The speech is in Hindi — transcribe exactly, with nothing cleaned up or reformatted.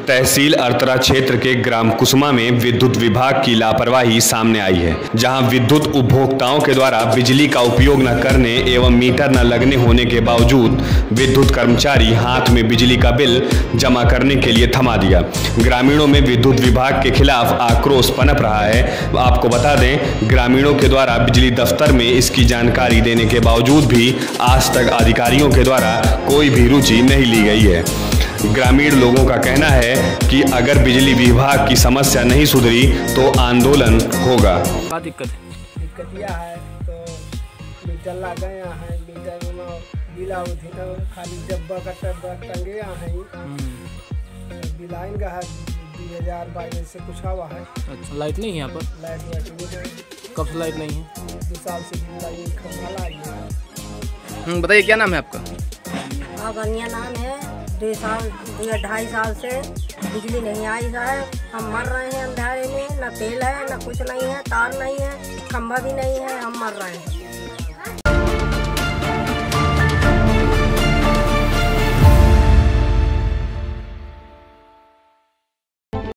तहसील अरतरा क्षेत्र के ग्राम कुसमा में विद्युत विभाग की लापरवाही सामने आई है, जहां विद्युत उपभोक्ताओं के द्वारा बिजली का उपयोग न करने एवं मीटर न लगने होने के बावजूद विद्युत कर्मचारी हाथ में बिजली का बिल जमा करने के लिए थमा दिया। ग्रामीणों में विद्युत विभाग के खिलाफ आक्रोश पनप रहा है। आपको बता दें, ग्रामीणों के द्वारा बिजली दफ्तर में इसकी जानकारी देने के बावजूद भी आज तक अधिकारियों के द्वारा कोई भी रुचि नहीं ली गई है। ग्रामीण लोगों का कहना है कि अगर बिजली विभाग की समस्या नहीं सुधरी तो आंदोलन होगा। क्या दिक्कत है? दिक्कत यह है तो मीटर लग गए हैं, मीटर में बिला उठी तो खाली जब्बा का टब्बा टंगे हैं, बिलाइन का है दो हज़ार बाईस से कुछ हुआ है। अच्छा, लाइट नहीं है यहाँ पर? लाइट वाइट नहीं है। कब से लाइट नहीं है? दो साल से लाइट खंभा लाई है। बताइए, क्या नाम है आपका? हाँ, बनिया नाम है। दो साल दो ढाई साल से बिजली नहीं आई साहब। हम मर रहे हैं अंधेरे में, न तेल है न कुछ नहीं है, तार नहीं है, खंभा भी नहीं है, हम मर रहे हैं।